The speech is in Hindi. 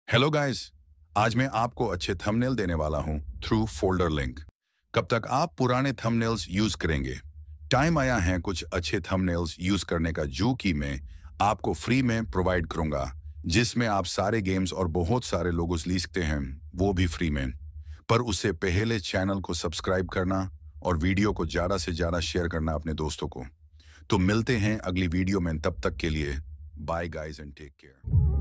Hello guys. आज मैं आपको अच्छे थंबनेल देने वाला हूं थ्रू फोल्डर लिंक। कब तक आप पुराने थंबनेल्स यूज करेंगे? टाइम आया है कुछ अच्छे थंबनेल्स यूज करने का, जो कि मैं आपको फ्री में प्रोवाइड करूंगा, जिसमें आप सारे गेम्स और बहुत सारे लोगोस ले सकते हैं, वो भी फ्री में। पर उससे पहले चैनल को सब्सक्राइब करना और वीडियो को ज़्यादा से ज़्यादा शेयर करना अपने दोस्तों को। तो मिलते हैं अगली वीडियो में, तब तक के लिए bye guys and take care.